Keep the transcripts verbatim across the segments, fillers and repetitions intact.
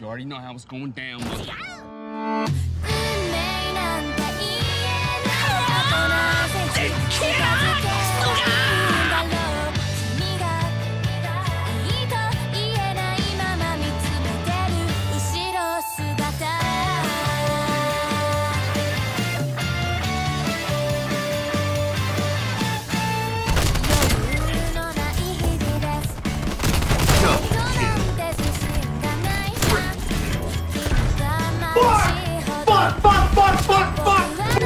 You already know how it's going down, mother. Fuck, fuck, fuck, fuck, fuck!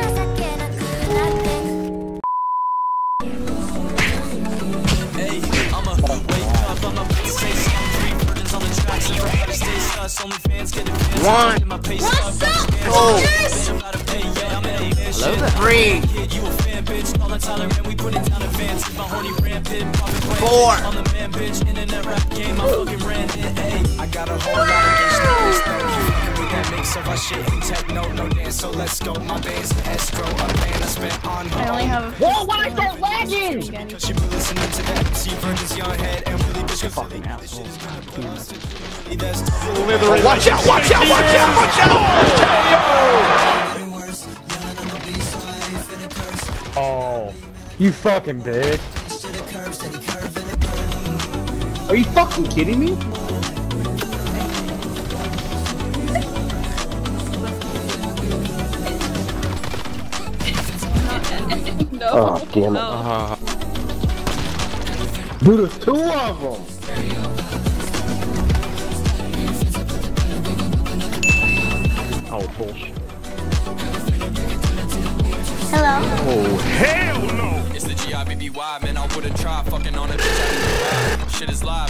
Hey, I'ma wake up, I'ma say some three burdens on the tracks. Everybody stays us, only fans get advanced. One. What's up? Oh. Hello there. Three. You a fan, bitch. All the time, and we put it down advance. My horny rampant, Four. On the man, bitch. Internet rap game, I fucking ran it. Hey, I got a whole lot of bitch with that mix of our shit and techno, no dance. So let's go. My band's an escrow, a band I spent on her. I only have. Whoa, why I start lagging? Cause she been listening to that. See virgins, young head, and really bitch. Fucking asshole. Watch out, watch out, watch out, watch out! Oh, you fucking bitch. Are you fucking kidding me? No. Oh, damn it. No. Uh, Dude, there's two of them. Oh, bullshit. Hello. Oh, hell no! It's the G I B B Y, man. I would've tried fucking on it. Shit is live.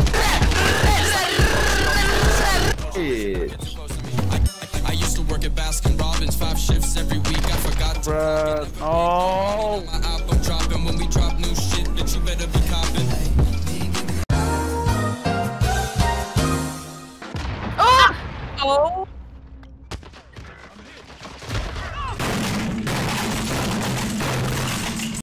Bitch. I, I used to work at Baskin Robbins, five shifts every week. I forgot to. Bruh. Oh. My album dropping when we drop new shit that you better be copping. Oh.